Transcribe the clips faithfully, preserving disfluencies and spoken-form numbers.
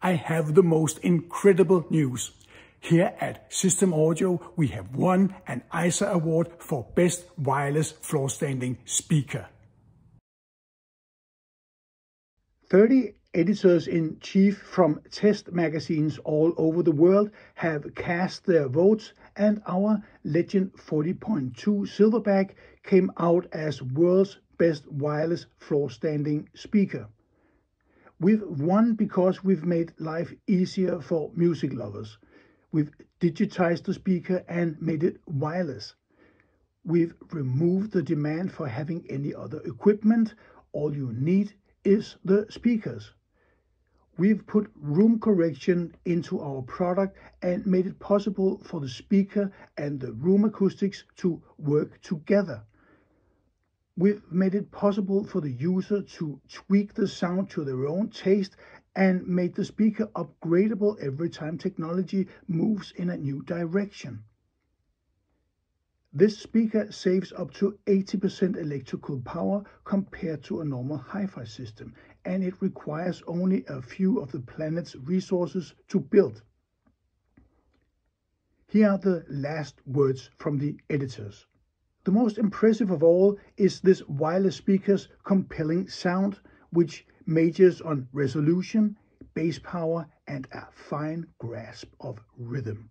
I have the most incredible news. Here at System Audio, we have won an E I S A Award for Best Wireless Floor Standing Speaker. thirty editors-in-chief from test magazines all over the world have cast their votes, and our Legend forty point two Silverback came out as world's best wireless floor standing speaker. We've won because we've made life easier for music lovers. We've digitized the speaker and made it wireless. We've removed the demand for having any other equipment. All you need is the speakers. We've put room correction into our product and made it possible for the speaker and the room acoustics to work together. We've made it possible for the user to tweak the sound to their own taste and made the speaker upgradable every time technology moves in a new direction. This speaker saves up to eighty percent electrical power compared to a normal hi-fi system, and it requires only a few of the planet's resources to build. Here are the last words from the editors. The most impressive of all is this wireless speaker's compelling sound, which majors on resolution, bass power, and a fine grasp of rhythm.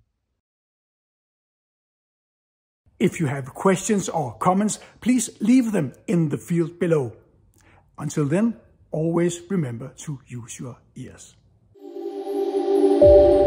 If you have questions or comments, please leave them in the field below. Until then, always remember to use your ears.